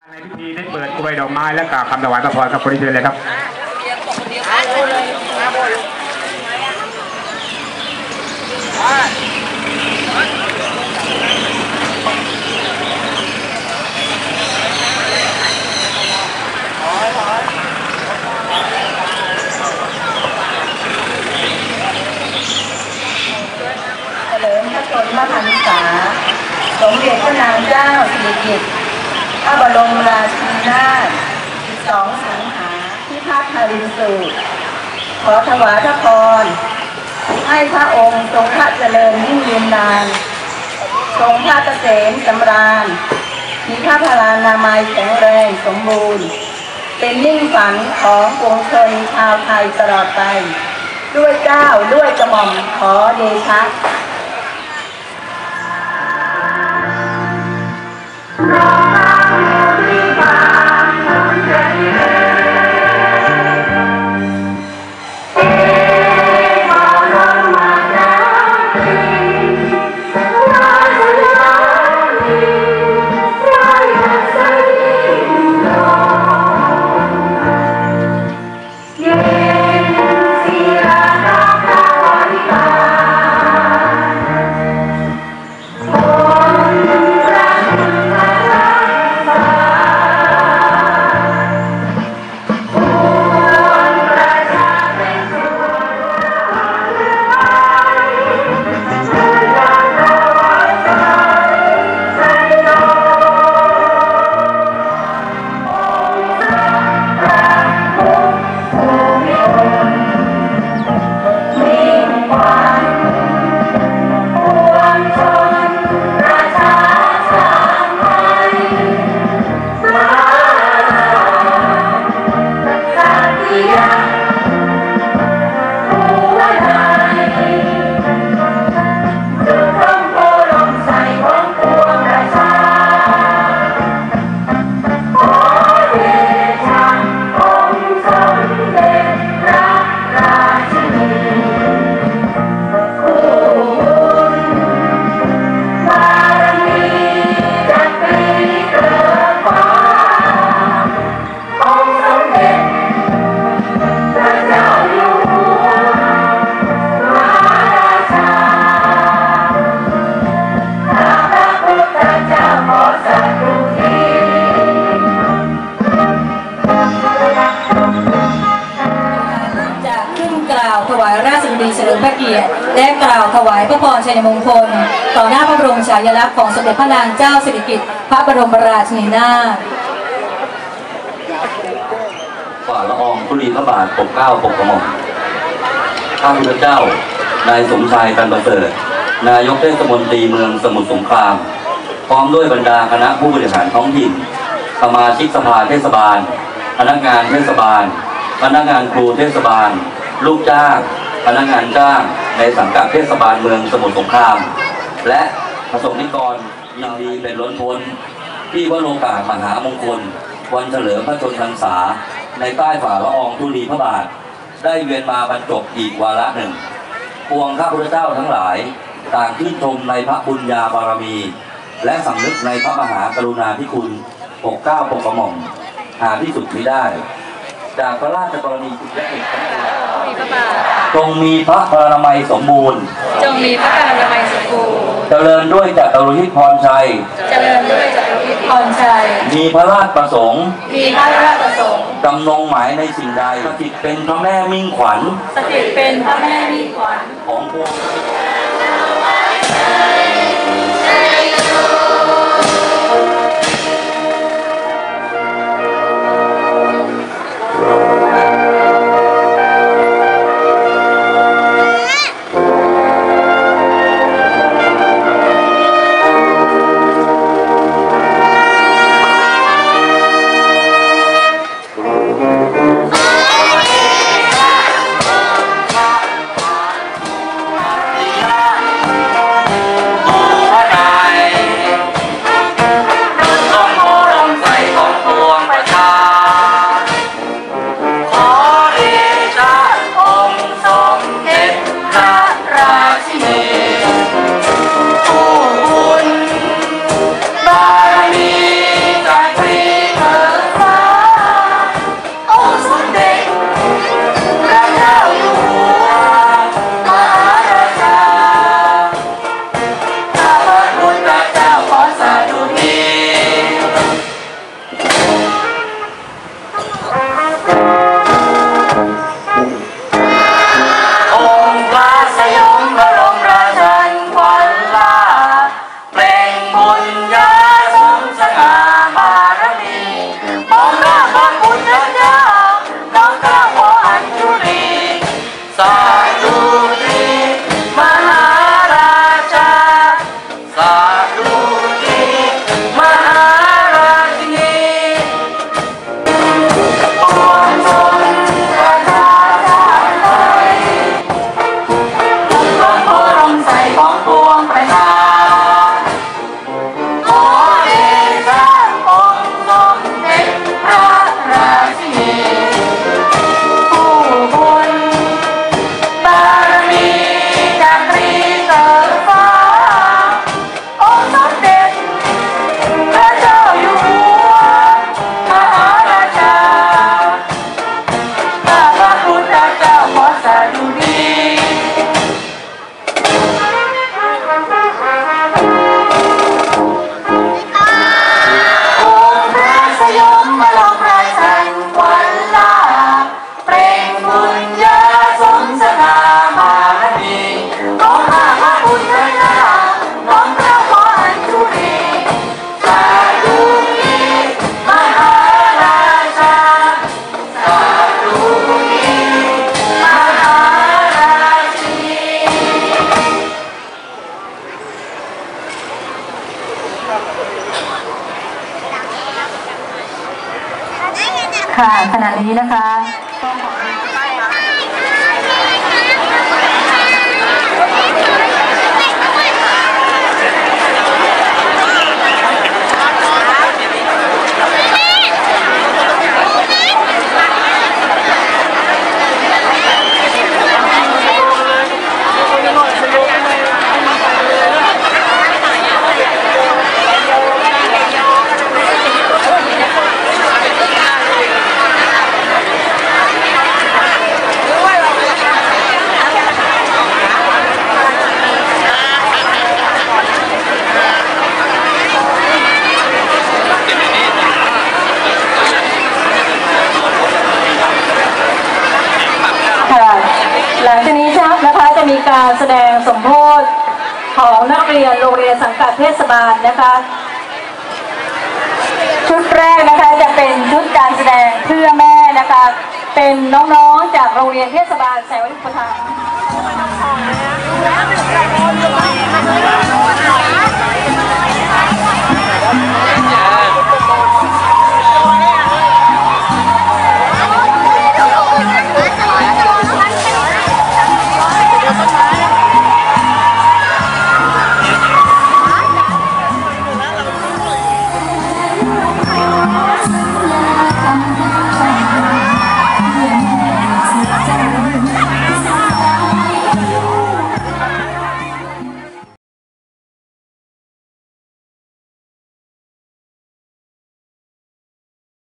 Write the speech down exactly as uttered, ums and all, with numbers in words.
ในพิธีได้เปิดกล้วยดอกไม้และกราบคำถวายพระพรครับขอเชิญเลยครับเฉลิมพระชนมพรรษาสมเด็จพระนางเจ้าสิริกิติ์พระบรมราชินีนาถสิบสองสิงหาพิพัฒน์ฮารินสูตรขอถวายพระพรให้พระองค์ทรงพระเจริญยิ่งยืนนานทรงพระเกษมสำราญมีพระพลานามัยแข็งแรงสมบูรณ์เป็นยิ่งฝันของปวงชนชาวไทยตลอดไปด้วยเกล้าด้วยกระหม่อมขอเดชะเฉลิมพระเกียรติและกล่าวถวายพระพรชัยมงคลต่อหน้าพระบรมฉายาลักษณ์ของสมเด็จพระนางเจ้าสิริกิติ์พระบรมราชินีนาถฝ่าละอองธุลีพระบาทปกเกล้าปกกระหม่อมข้าพเจ้านายสมชายกันประเสริฐนายกเทศมนตรีเมืองสมุทรสงครามพร้อมด้วยบรรดาคณะผู้บริหารท้องถิ่นสมาชิกสภาเทศบาลพนักงานเทศบาลพนักงานครูเทศบาลลูกจ้างพนักงานจ้างในสังกัดเทศบาลเมืองสมุทรสงครามและประสบนิกรยินดีเป็นล้นพ้นที่วโรกาสมหามงคลวันเฉลิมพระชนมพรรษาในใต้ฝ่าละอองธุลีพระบาทได้เวียนมาบรรจบอีกวาระหนึ่งปวงข้าพุทธเจ้าทั้งหลายต่างชื่นชมในพระบุญญาบารมีและสำนึกในพระมหากรุณาธิคุณปกเกล้าปกกระหม่อมหาที่สุดมิได้จากพระราชกรณียกิจจงมีพระพลานามัยสมบูรณ์จงมีพระพลานามัยสมบูรณ์เจริญด้วยจตุรทิศพรชัยเจริญด้วยจตุรทิศพรชัยมีพระราชประสงค์มีพระราชประสงค์ดำรงหมายในสิ่งใดสถิตเป็นพระแม่มิ่งขวัญสถิตเป็นพระแม่มิ่งขวัญของพวกสาธุดีมหาราชาสาธุดีมหาราชินีปวงชนประชาชาติไทยทุกคนโพรมใส่ของปวงประชาขอเดชะองค์สมเด็จพระราชินีผู้บุญบารมีจากตรีเกิดฟ้าองค์สมเด็จพระเจ้าอยู่หัวมหาราชาข้าพระพุทธเจ้าขอสาธุดีองค์พระสยมบรมราชันวันลาเปล่งบุญญาสมสง่ามารมีของข้าพระพุทธเจ้าน้อมพระพรอัญชุลีสาธุดีมหาราชาสาธุดีมหาราชินีค่ะขณะนี้นะคะหลังจากนี้นะคะจะมีการแสดงสมโภชของนักเรียนโรงเรียนสังกัดเทศบาลนะคะชุดแรกนะคะจะเป็นชุดการแสดงเพื่อแม่นะคะเป็นน้องๆจากโรงเรียนเทศบาลแสงอุปถัมภ์